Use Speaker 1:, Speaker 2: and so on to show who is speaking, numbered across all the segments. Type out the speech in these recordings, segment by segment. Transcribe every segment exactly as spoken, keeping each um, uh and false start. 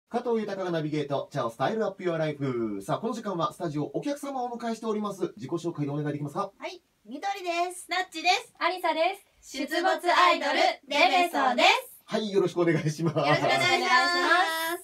Speaker 1: 加藤豊がナビゲート、チャオスタイルアップユアライフ。さあ、この時間はスタジオお客様をお迎えしております。自己紹介でお願いできますか？
Speaker 2: はい、みどりです。
Speaker 3: ナッチです。
Speaker 4: アリサです。
Speaker 3: 出没アイドルレベソです。
Speaker 1: はい、よろしくお願いします。よ
Speaker 3: ろしくお願いします。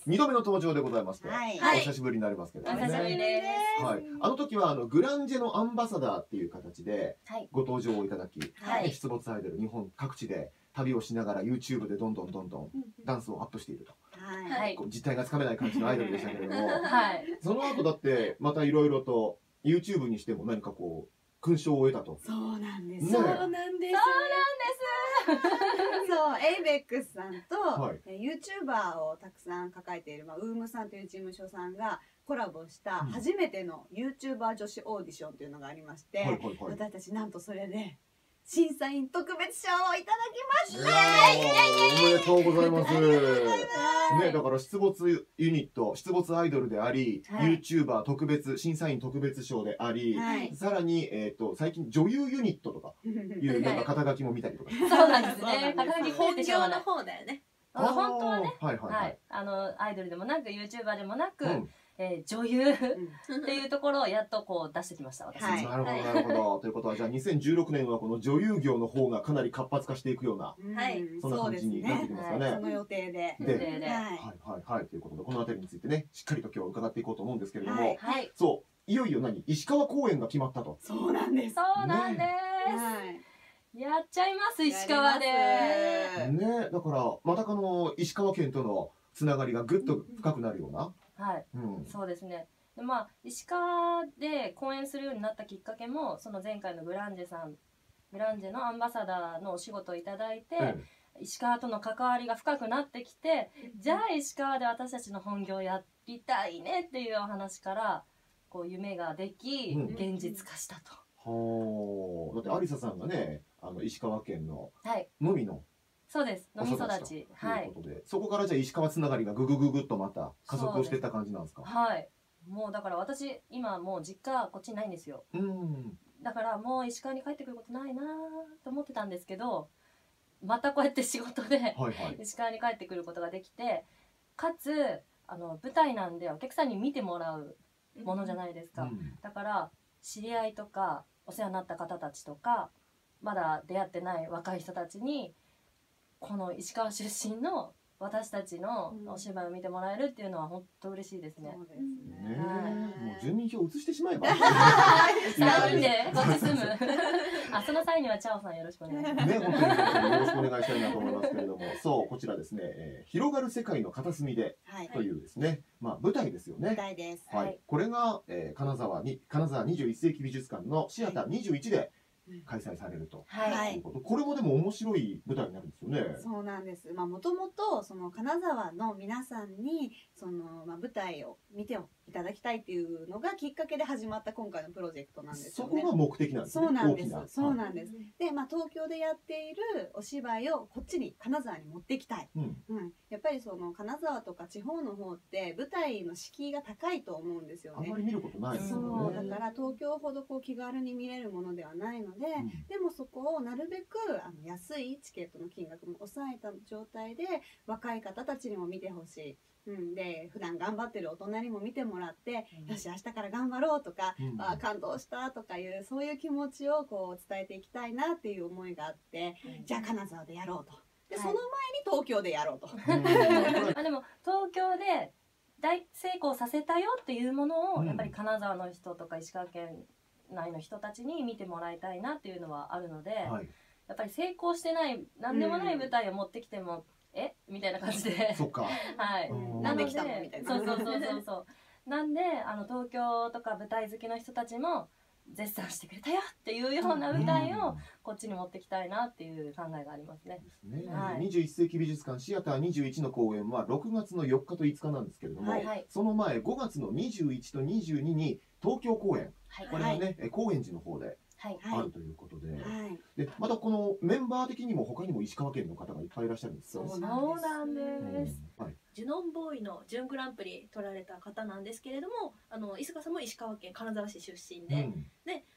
Speaker 1: 二度目の登場でございまして、
Speaker 2: はい、
Speaker 1: お久しぶりになりますけどね。
Speaker 4: お久しぶりです。
Speaker 1: はい、あの時はあのグランジェのアンバサダーっていう形でご登場をいただき、
Speaker 4: はい、
Speaker 1: 出没アイドル日本各地で旅をしながら YouTube でどんどんどんどんダンスをアップしていると、
Speaker 4: はい、
Speaker 1: こう実態がつかめない感じのアイドルでしたけれども、
Speaker 4: はい、
Speaker 1: その後だってまたいろいろと YouTube にしても何かこう勲章を得たと。
Speaker 2: そうなんです。
Speaker 4: そうなんです。
Speaker 2: そう、エイベックスさんと、
Speaker 1: はい、
Speaker 2: YouTuber をたくさん抱えている、まあ、ウームさんという事務所さんがコラボした初めての YouTuber 女子オーディションというのがありまして、私たちなんとそれで審査員特別賞をいただきました。
Speaker 1: おめでとうございます。ね、だから出没ユニット、出没アイドルであり、はい、YouTuber 特別審査員特別賞であり、はい、さらにえっと最近女優ユニットとかいうなんか肩書きも見たりとか。
Speaker 4: そうなんですね。肩書き
Speaker 3: 本業の方だよね。
Speaker 4: 本当はね、
Speaker 1: はいはいはい、
Speaker 4: あのアイドルでもなく YouTuber でもなく。うん、えー、女優っていうところをやっとこう出してきました私、
Speaker 1: はい、なるほどなるほど。ということはじゃあにせんじゅうろくねんはこの女優業の方がかなり活発化していくような、
Speaker 2: はい、
Speaker 1: そんな感じになってきますかね。
Speaker 2: その予定で。
Speaker 1: で、はいはいはいということでこの辺りについてねしっかりと今日伺っていこうと思うんですけれども、はい、そういよいよ何石川公演が決まったと。
Speaker 2: そうなんです。
Speaker 4: そうなんです。やっちゃいます石川で。
Speaker 1: ね、だからまたこの石川県とのつながりがぐっと深くなるような。
Speaker 4: はい、うん、そうですね。でまあ、石川で公演するようになったきっかけもその前回のグランジェさんグランジェのアンバサダーのお仕事をいただいて、うん、石川との関わりが深くなってきて、うん、じゃあ石川で私たちの本業やりたいねっていうお話からこう夢ができ、うん、現実化したと。
Speaker 1: はあ、だってアリサさんがねあの石川県ののみの、はい、
Speaker 4: そうです。飲み育ち。
Speaker 1: はい。そこからじゃあ石川つながりがぐぐぐぐっとまた加速をしていった感じなんですか。
Speaker 4: はい。もうだから私今もう実家こっちにないんですよ。うん。だからもう石川に帰ってくることないなと思ってたんですけど、またこうやって仕事で石川に帰ってくることができて、かつあの舞台なんでお客さんに見てもらうものじゃないですか。うん、だから知り合いとかお世話になった方たちとかまだ出会ってない若い人たちに。この石川出身の私たちのお芝居を見てもらえるっていうのは本当嬉しいですね。
Speaker 2: そうですね。
Speaker 1: もう住民票移してしまえば。
Speaker 4: なんでこっち住む。あ、その際にはチャオさんよろしくお願いします。
Speaker 1: ね、本当によろしくお願いしたいなと思いますけれども、そうこちらですね、えー、広がる世界の片隅でというですね、まあ舞台ですよね。
Speaker 2: 舞台です。
Speaker 1: はい。これが、えー、金沢に金沢にじゅういっ世紀美術館のシアターにじゅういちで。開催されると、はい、これもでも面白い舞台になるんですよね。
Speaker 2: そうなんです。まあもともとその金沢の皆さんにそのまあ舞台を見ていただきたいっていうのがきっかけで始まった今回のプロジェクトなんですよね。
Speaker 1: そこが目的なんですね。
Speaker 2: そうなんです。そうなんです。で、まあ東京でやっているお芝居をこっちに金沢に持っていきたい。うん、うん、やっぱりその金沢とか地方の方って舞台の敷居が高いと思うんですよね。
Speaker 1: あまり見ることないですよね。
Speaker 2: そうだから東京ほどこう気軽に見れるものではないので、うん、でもそこをなるべくあの安いチケットの金額も抑えた状態で若い方たちにも見てほしい。うん、で普段頑張ってる大人にも見てもらって、うん、よし明日から頑張ろうとか、うん、あ感動したとかいうそういう気持ちをこう伝えていきたいなっていう思いがあって、うん、じゃあ金沢でやろうとで、はい、その前に東京でやろうと。
Speaker 4: あでも東京で大成功させたよっていうものを、うん、やっぱり金沢の人とか石川県内の人たちに見てもらいたいなっていうのはあるので、はい、やっぱり成功してない何でもない舞台を持ってきても、うんえみたいな感じで
Speaker 1: そっか
Speaker 4: はい
Speaker 2: なんで来たのみたいな
Speaker 4: そうそうそうそうそうなんであの東京とか舞台好きの人たちも絶賛してくれたよっていうような舞台をこっちに持ってきたいなっていう考えがありますね。
Speaker 1: ですね。はい、にじゅういっ世紀美術館シアターにじゅういちの公演はろくがつのよっかといつかなんですけれども、はいはい、その前ごがつのにじゅういちとにじゅうにに東京公演、はい、これはね、はい、高円寺の方であるということで、はい、でまたこのメンバー的にも他にも石川県の方がいっぱいいらっしゃるんですよ。
Speaker 4: そうなんです。
Speaker 3: うんはい、ジュノンボーイの準グランプリ取られた方なんですけれども、あの石川さんも石川県金沢市出身で、うん、で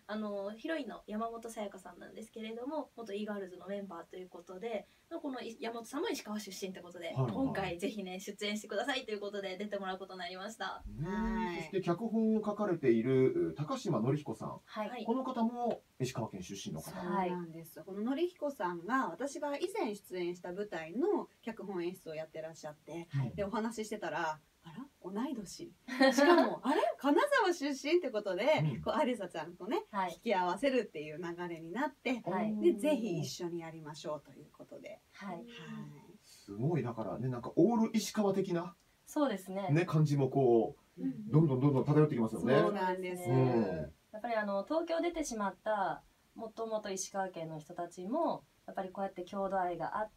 Speaker 3: あのヒロインの山本さやかさんなんですけれども、元 e ガールズのメンバーということで、この山本さんも石川出身ということで、はいはい、今回ぜひね出演してくださいということで出てもらうことになりました。は
Speaker 1: い。そして脚本を書かれている高島典彦さん、はい、この方も石川県出身の方。
Speaker 2: そうなんです。この典彦さんが私が以前出演した舞台の脚本演出をやってらっしゃって、はい、でお話ししてたら、あら同い年、しかもあれ金沢出身ってことで、うん、こうアリサちゃんとね、はい、引き合わせるっていう流れになって、はい、でぜひ一緒にやりましょうということで、はい、はい、
Speaker 1: すごい。だからね、なんかオール石川的な
Speaker 4: そうですね
Speaker 1: ね感じもこう、うん、どんどんどんどん漂ってきますよね。
Speaker 2: そうなんです、うん、
Speaker 4: やっぱりあの東京出てしまったもともと石川県の人たちもやっぱりこうやって郷土愛があって、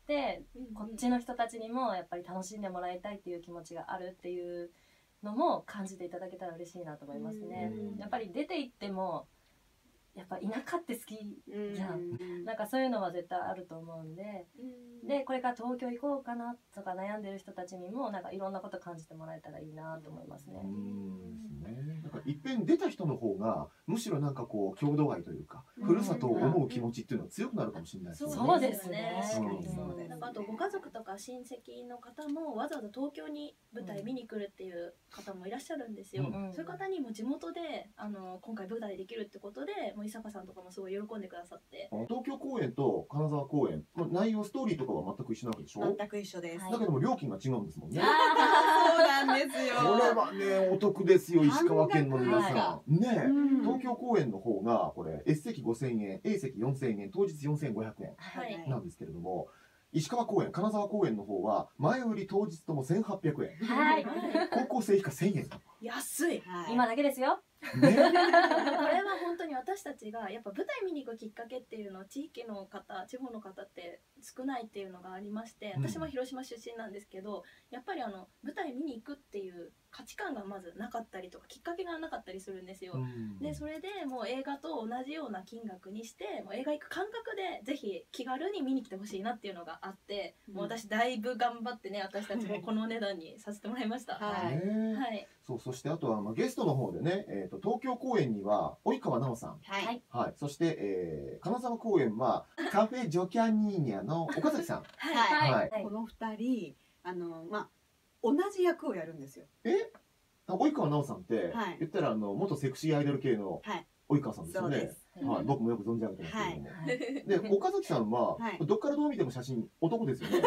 Speaker 4: うんうん、こっちの人たちにもやっぱり楽しんでもらいたいっていう気持ちがあるっていうのも感じていただけたら嬉しいなと思いますね。やっぱり出て行ってもやっぱ田舎って好きじゃん、なんかそういうのは絶対あると思うんで、でこれから東京行こうかなとか悩んでる人たちにもなんかいろんなこと感じてもらえたらいいなと思いますね。
Speaker 1: うんですね。なんかいっぺん出た人の方がむしろなんかこう郷土愛というか、ふるさとを思う気持ちっていうのは強くなるかもしれないですね。
Speaker 4: そうですね。
Speaker 3: なんかあとご家族とか親戚の方もわざわざ東京に舞台見に来るっていう方もいらっしゃるんですよ。うん、そういう方にも地元であの今回舞台できるってことで、もう伊坂さんとかもすごい喜んでくださって。
Speaker 1: 東京公演と金沢公演、まあ、内容ストーリーとかは全く一緒なわけでしょ。
Speaker 2: 全く一緒です。
Speaker 1: だけども料金が違うんですもんね。
Speaker 2: そうなんですよ。
Speaker 1: これはねお得ですよ石川県の皆さん。ね、うん、東京公演の方がこれ S 席ごせんえん、A 席よんせんえん、当日よんせんごひゃくえんなんですけれども、はい、石川公演、金沢公演の方は前売り当日ともせんはっぴゃくえん、はい、高校生以下せんえん。
Speaker 3: 安い、
Speaker 4: はい、今だけですよ。
Speaker 3: ね、これは本当に私たちがやっぱ舞台見に行くきっかけっていうのを地域の方、地方の方って少ないっていうのがありまして、私も広島出身なんですけど、やっぱりあの舞台見に行くっていう価値観がまずなかったりとかきっかけがなかったりするんですよ。でそれでもう映画と同じような金額にして、もう映画行く感覚でぜひ気軽に見に来てほしいなっていうのがあって、うん、もう私だいぶ頑張ってね、私たちもこの値段にさせてもらいました。はい、はい、
Speaker 1: そう、そしてあとはまあゲストの方でね、えーと東京公演には及川奈緒さん、はい、はい、そして、えー、金沢公演はカフェジョキャニーニャの岡崎さん
Speaker 2: はい、はいはい、このふたりあのまあ同じ役をやるんですよ。
Speaker 1: え、及川奈緒さんって、はい、言ったらあの元セクシーアイドル系の及川さんですよね。はい、僕もよく存じ上げてますけれども、はい、で岡崎さんは、はい、どっからどう見ても写真男ですよね。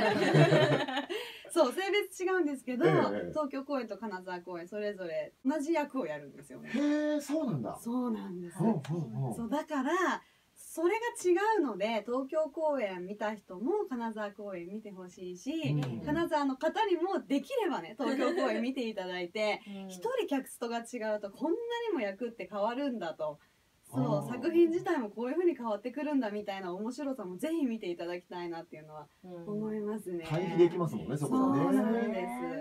Speaker 2: そう、性別違うんですけど、えー、東京公演と金沢公演それぞれ同じ役をやるんですよね。
Speaker 1: へえ、そうなんだ。
Speaker 2: そうなんです。そうだからそれが違うので、東京公演見た人も金沢公演見てほしいし、うん、金沢の方にもできればね東京公演見ていただいて一、うん、人キャストが違うとこんなにも役って変わるんだと。そう作品自体もこういう風に変わってくるんだみたいな面白さもぜひ見ていただきたいなっていうのは思いますね。
Speaker 1: 対比できますもんね、そこがね。
Speaker 2: そうなんです。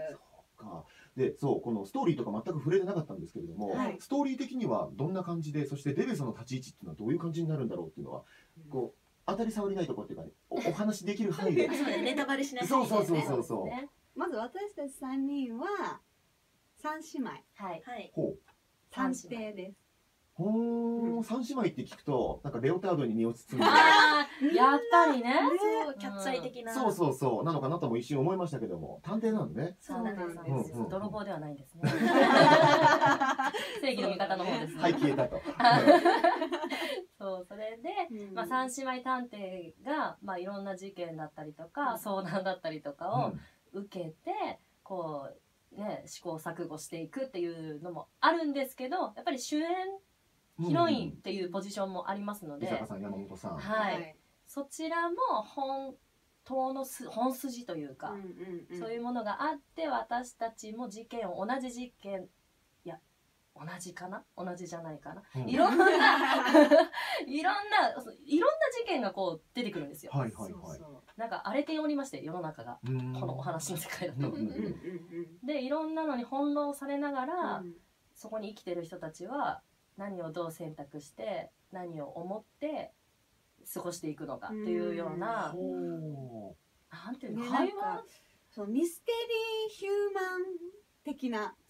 Speaker 1: そうか。で、そうこのストーリーとか全く触れてなかったんですけれども、はい、ストーリー的にはどんな感じで、そしてデベソの立ち位置っていうのはどういう感じになるんだろうっていうのは、うん、こう当たり障りないところっていうか、ね、お, お話できる範囲で。
Speaker 3: そうね、ネタバレしない。
Speaker 1: そうそうそうそうそう。
Speaker 2: まず私たちさんにんは三姉妹。
Speaker 3: はい。はい。
Speaker 1: ほう。
Speaker 2: 三姉妹です。
Speaker 1: ほー、三姉妹って聞くとなんかレオタードに身を包んで、
Speaker 4: あーやっぱりね、
Speaker 3: そうキャッツアイ的な、
Speaker 1: そうそうそうなのかなとも一瞬思いましたけども、探偵なんでね。
Speaker 3: そうなんです。
Speaker 4: 泥棒ではないんですね。正義の味方の方ですね。
Speaker 1: はい、消えたと。
Speaker 4: そうそれで、まあ、三姉妹探偵が、まあ、いろんな事件だったりとか相談だったりとかを受けて、こうね試行錯誤していくっていうのもあるんですけど、やっぱり主演ヒロインっていうポジションもありますので、
Speaker 1: 伊坂さん、山本さん、
Speaker 4: はい、そちらも本当のす本筋というか、うんうんうん、そういうものがあって、私たちも事件を同じ事件、いや同じかな同じじゃないかな、うん、いろんないろんないろんな事件がこう出てくるんですよ。
Speaker 1: はいはいはい。
Speaker 4: なんか荒れておりまして、世の中がこのお話の世界だと。でいろんなのに翻弄されながら、うん、そこに生きてる人たちは何をどう選択して何を思って過ごしていくのかっていうような、うん、なんていうの、会話、
Speaker 2: そうミステリーヒューマン的な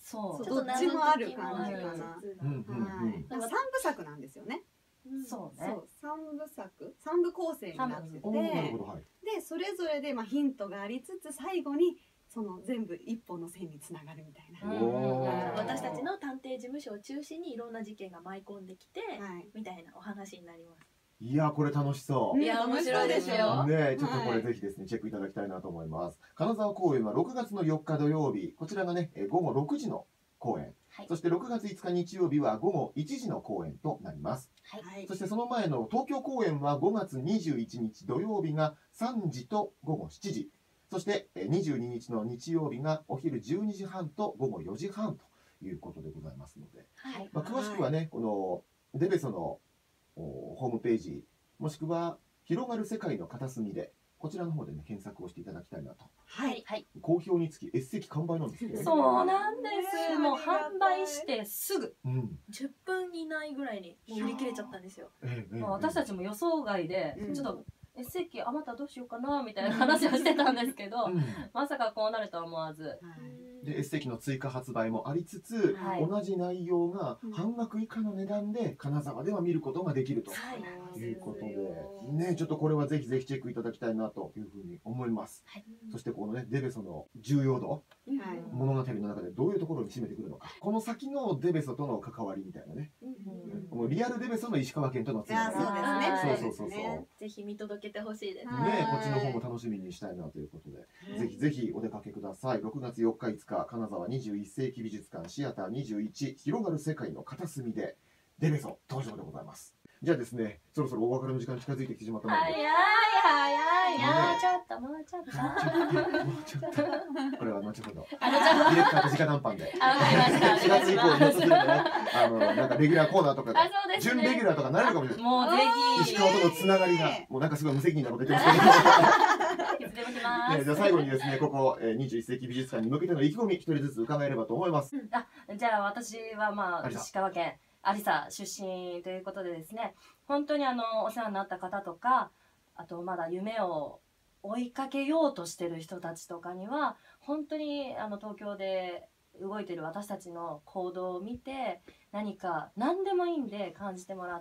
Speaker 2: そう、どっちもある感じかな。三部作なんですよね。
Speaker 4: そうね。
Speaker 2: 三部作、三部構成になってて、でそれぞれでまあヒントがありつつ最後にその全部一本の線につながるみたいな。
Speaker 3: 私たちの探偵事務所を中心にいろんな事件が舞い込んできて、みたいなお話になります。
Speaker 1: いやこれ楽しそう。
Speaker 3: いや面白いですよ。
Speaker 1: ねちょっとこれぜひですねチェックいただきたいなと思います。金沢公演はろくがつのよっか土曜日、こちらがねごごろくじの公演。そしてろくがついつか日曜日はごごいちじの公演となります。そしてその前の東京公演はごがつにじゅういちにち土曜日がさんじとごごしちじ。そしてにじゅうににちの日曜日がお昼じゅうにじはんとごごよじはんということでございますので、まあ詳しくはねこのデベソのホームページもしくは広がる世界の片隅でこちらの方でね検索をしていただきたいなと。
Speaker 3: はいはい。
Speaker 1: 好評につき S 席完売なんですけど、ね。
Speaker 4: そうなんです。もう販売してすぐ、
Speaker 3: うん、じゅっぷん以内ぐらいにもう売り切れちゃったんですよ。
Speaker 4: ええ、私たちも予想外で、うん、ちょっと S 席余ったらどうしようかなみたいな話をしてたんですけど、うん、まさかこうなるとは思わず。
Speaker 1: で S 席の追加発売もありつつ、はい、同じ内容が半額以下の値段で金沢では見ることができるということで、ね、ちょっとこれはぜひぜひチェックいただきたいなというふうに思います。はい、そしてこのねデベソの重要度、はい、物語の中でどういうところに占めてくるのか、この先のデベソとの関わりみたいなね、うん、もうリアルデベソの石川県とのつながり、そうそうそうそう、
Speaker 3: ぜひ見届けてほしいです
Speaker 1: ね。こっちの方も楽しみにしたいなということで、ぜひぜひお出かけください。ろくがつよっかいつか金沢にじゅういっせいき美術館シアターにじゅういち広がる世界の片隅でデベソ登場でございます。じゃあですね、そろそろお別れの時間近づいてきてしまったので、
Speaker 3: 早い早い、もうちょっともうちょっと
Speaker 1: もうちょっとこれは後ほどディレクターと直談判でしがつ以降に進んでね、あのなんかレギュラーコーナーとかで準レギュラーとかなれるかもしれない。
Speaker 4: もうぜひ
Speaker 1: 石川とのつながりがもうなんかすごい無責任なこと言ってますけどね、じゃあ最後にですね、ここにじゅういっせいき美術館に向けての意気込み一人ずつ伺えればと思います。
Speaker 4: あ、じゃあ私はまあ石川県有沙出身ということでですね、本当にあのお世話になった方とか、あとまだ夢を追いかけようとしてる人たちとかには本当にあの東京で動いてる私たちの行動を見て何か何でもいいんで感じてもらって、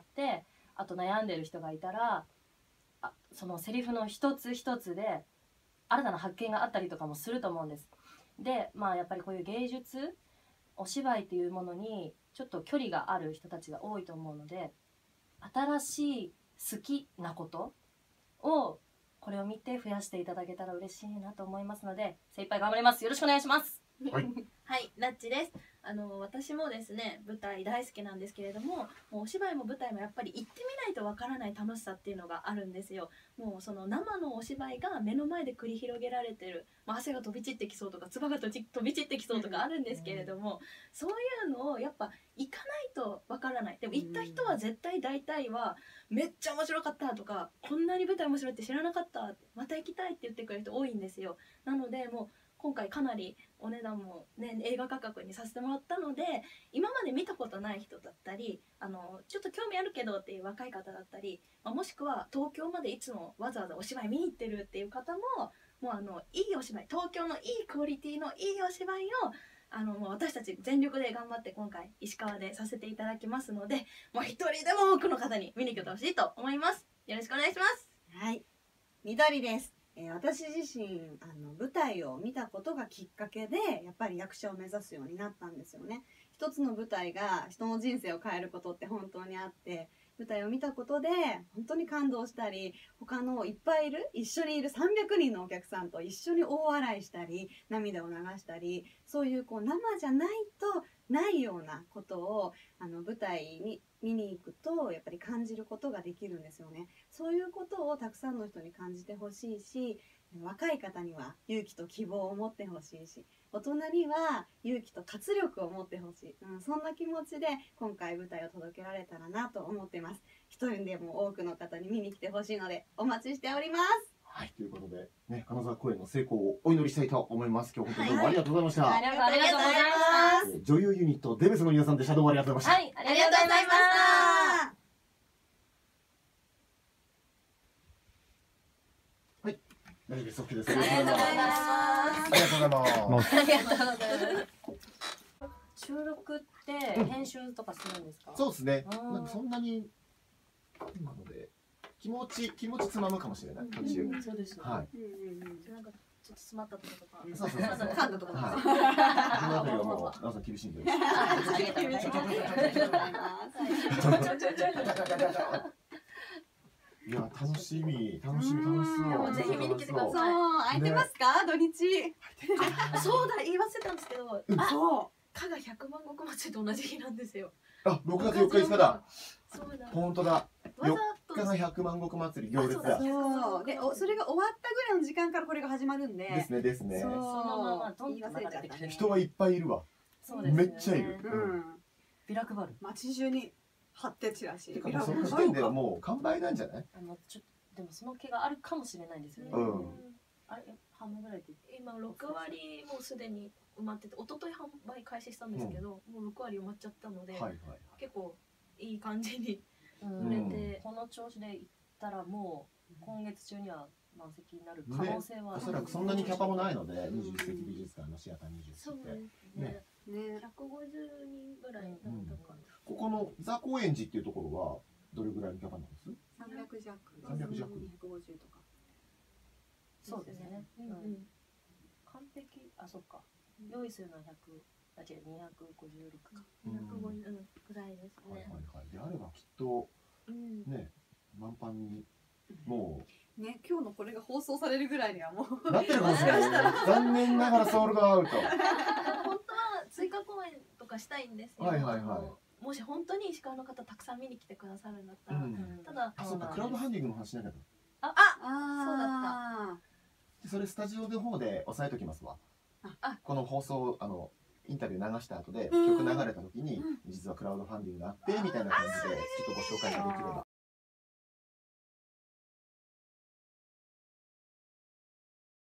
Speaker 4: あと悩んでる人がいたらあそのセリフの一つ一つで新たな発見があったりとかもすると思うんです。でまあやっぱりこういう芸術お芝居っていうものにちょっと距離がある人たちが多いと思うので、新しい好きなことをこれを見て増やしていただけたら嬉しいなと思いますので、精一杯頑張ります。よろしくお願いします。
Speaker 1: はい、
Speaker 3: はい、ラッチです。あの私もですね舞台大好きなんですけれども、もうお芝居も舞台もやっぱり行ってみないとわからない楽しさっていうのがあるんですよ。もうその生のお芝居が目の前で繰り広げられてる、まあ、汗が飛び散ってきそうとか唾が飛び散ってきそうとかあるんですけれども、そういうのをやっぱ行かないとわからない。でも行った人は絶対大体はめっちゃ面白かったとか、こんなに舞台面白いって知らなかった、また行きたいって言ってくれる人多いんですよ。なのでもう今回かなりお値段も、ね、映画価格にさせてもらったので、今まで見たことない人だったり、あのちょっと興味あるけどっていう若い方だったり、まあ、もしくは東京までいつもわざわざお芝居見に行ってるっていう方も、もうあのいいお芝居、東京のいいクオリティのいいお芝居をあのもう私たち全力で頑張って今回石川でさせていただきますので、もう一人でも多くの方に見に来てほしいと思います。よろしくお願いします。
Speaker 2: はい、緑です。えー、私自身あの舞台を見たことがきっかけでやっぱり役者を目指すようになったんですよね。一つの舞台が人の人生を変えることって本当にあって、舞台を見たことで本当に感動したり、他のいっぱいいる一緒にいるさんびゃくにんのお客さんと一緒に大笑いしたり涙を流したり、そういうこう生じゃないとないようなことをあの舞台に見に行くとやっぱり感じることができるんですよね。そういうことをたくさんの人に感じてほしいし、若い方には勇気と希望を持ってほしいし、大人には勇気と活力を持ってほしい、うん、そんな気持ちで今回舞台を届けられたらなと思っています。一人でも多くの方に見に来てほしいのでお待ちしております。
Speaker 1: はい、ということで、ね、金沢公演の成功をお祈りしたいと思います。今日本当にどうもありがとうございました。
Speaker 3: はい、ありがとうございます。
Speaker 1: 女優ユニットデベスの皆さんでした。どうもありがとうございました。
Speaker 3: はい、ありがとうございました。
Speaker 1: はい、大丈夫です。OK です。
Speaker 3: ありがとうございます。
Speaker 1: ありがとうございます。
Speaker 3: ありがとうございます。
Speaker 4: 録って編集とかするんですか？
Speaker 1: そうですね。なんかそんなになので気持ち気持ちつまむかもしれない途中。
Speaker 4: そうです。
Speaker 1: はい。
Speaker 3: なんかちょっと詰まったとことか。
Speaker 1: そうそうそう。
Speaker 2: 噛んだところ。
Speaker 1: はい。この辺りはもうなおさん厳しいんで。いや楽しみ楽しみ楽しそう。
Speaker 3: ぜひ見に来てください。
Speaker 2: そう空いてますか土日？
Speaker 3: あ、そうだ言い忘れたんですけど、
Speaker 2: そう。
Speaker 3: 加賀百万石祭りと同じ日なんですよ。
Speaker 1: あ、ろくがつよっかいつかだ。
Speaker 3: そうだ。
Speaker 1: 本当だ。よっかが百万石祭り行列だ。
Speaker 2: そうで、それが終わったぐらいの時間からこれが始まるんで。
Speaker 1: ですねですね。
Speaker 2: そ
Speaker 4: のままどんどん流れてきて。
Speaker 1: 人はいっぱいいるわ。
Speaker 4: そうですね。
Speaker 1: めっちゃいる。
Speaker 2: うん。
Speaker 4: ビラ配る。
Speaker 2: 街中に貼ってチラシ。
Speaker 1: その時点ではもう完売なんじゃない？
Speaker 4: あのちょでもその気があるかもしれないですよね。
Speaker 1: うん。
Speaker 4: あれ半分ぐらいって
Speaker 3: 今ろくわりもうすでに埋まってて、一昨日販売開始したんですけど、もうろくわり埋まっちゃったので、結構いい感じに売れて、
Speaker 4: この調子でいったらもう今月中には満席になる可能性は、
Speaker 1: おそらくそんなにキャパもないので、にじゅっせいき美術館のシアターにじゅっせいきって
Speaker 3: ね、ひゃくごじゅうにんぐらいだったかな。
Speaker 1: ここのザ・高円寺っていうところはどれぐらいのキャパなんです？
Speaker 2: さんびゃくじゃく。
Speaker 1: さんびゃくじゃく。
Speaker 2: ひゃくごじゅうとか。
Speaker 4: そうですね。完璧、あ、そっか。用意するのはひゃく、あ、違う、にひゃくごじゅうろくか。
Speaker 3: にひゃくごじゅうぐらいですね。
Speaker 1: はいはいはい。であればきっとね、満帆にも
Speaker 2: うね、今日のこれが放送されるぐらいにはもう
Speaker 1: なってるかもしれない。残念ながらソールドアウト。
Speaker 3: 本当は追加公演とかしたいんですよ。
Speaker 1: はいはいはい。
Speaker 3: もし本当に石川の方たくさん見に来てくださるんだったら、ただ、
Speaker 1: あ、そうか、クラウドファンディングの話しなきゃ。
Speaker 3: あ、あ、そうだった。
Speaker 1: それスタジオの方で押さえときますわ。この放送あのインタビュー流した後で曲流れた時に実はクラウドファンディングがあってみたいな感じでちょっとご紹介ができれば。